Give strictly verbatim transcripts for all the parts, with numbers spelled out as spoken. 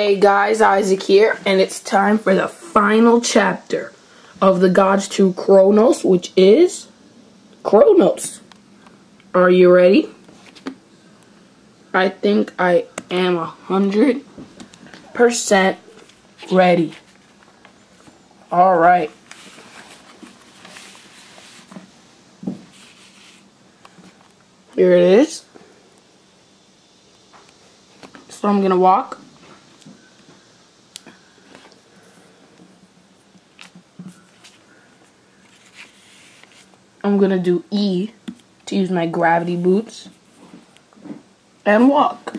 Hey guys, Isaac here, and it's time for the final chapter of the Gods two Chronos, which is Chronos. Are you ready? I think I am a hundred percent ready. Alright. Here it is. So I'm gonna walk. I'm gonna do E to use my gravity boots and walk.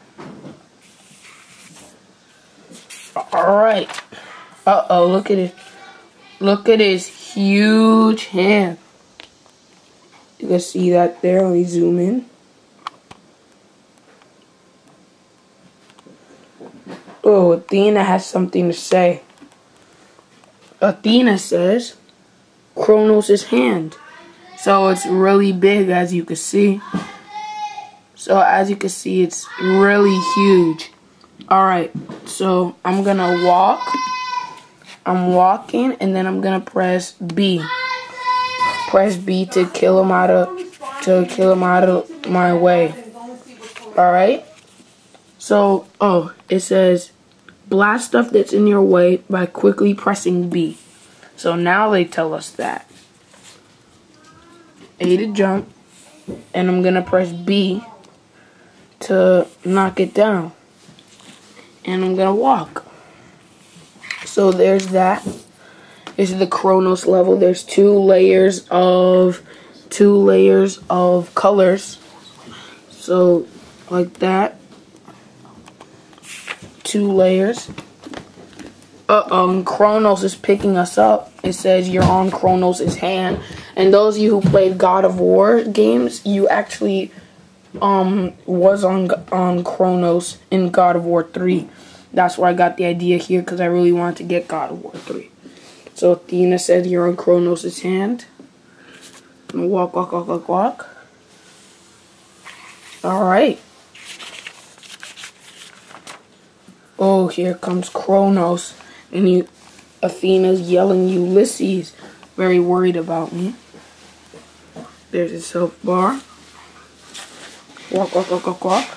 Alright. Uh oh, look at it. Look at his huge hand. You can see that there. Let me zoom in. Oh, Athena has something to say. Athena says, Chronos' hand. So it's really big, as you can see. So as you can see, it's really huge. Alright, so I'm gonna walk. I'm walking, and then I'm gonna press B. Press B to kill him out of to kill him out of my way. Alright? So, oh, it says blast stuff that's in your way by quickly pressing B. So now they tell us that. A to jump, and I'm gonna press B to knock it down. And I'm gonna walk. So there's that. This is the Chronos level. There's two layers of two layers of colors. So like that. Two layers. Uh-oh, Chronos is picking us up. It says you're on Chronos' hand. And those of you who played God of War games, you actually um was on on Chronos in God of War three. That's where I got the idea here, because I really wanted to get God of War three. So Athena said you're on Chronos' hand. And walk, walk, walk, walk, walk. Alright. Oh, here comes Chronos. And you, Athena's yelling Ulysses. Very worried about me. There's his health bar. Walk, walk, walk, walk, walk.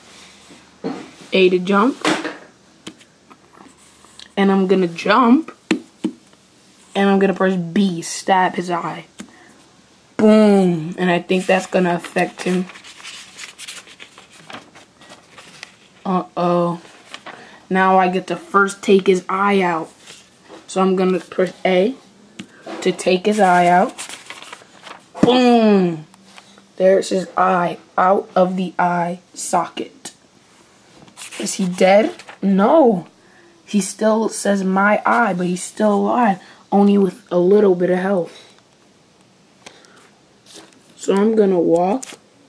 A to jump. And I'm gonna jump. And I'm gonna press B, stab his eye. Boom. And I think that's gonna affect him. Uh-oh. Now I get to first take his eye out. So I'm gonna press A to take his eye out. Boom. There's his eye out of the eye socket. Is he dead? No. He still says my eye, but he's still alive. Only with a little bit of health. So I'm gonna walk.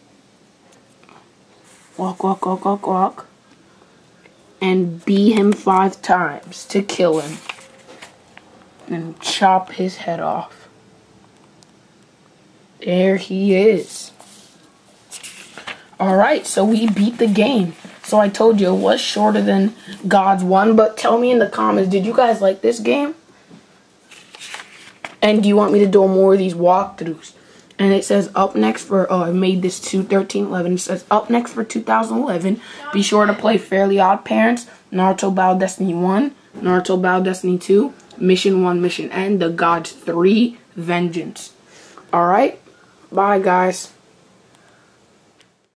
Walk, walk, walk, walk, walk. And beat him five times to kill him. And chop his head off. There he is. Alright, so we beat the game. So I told you it was shorter than Gods one, but tell me in the comments, did you guys like this game? And do you want me to do more of these walkthroughs? And it says up next for, oh, I made this to thirteen eleven. It says up next for two thousand eleven. Be sure to play Fairly Odd Parents, Naruto Battle Destiny one, Naruto Battle Destiny two, Mission one, Mission End, The Gods three, Vengeance. Alright? Bye, guys.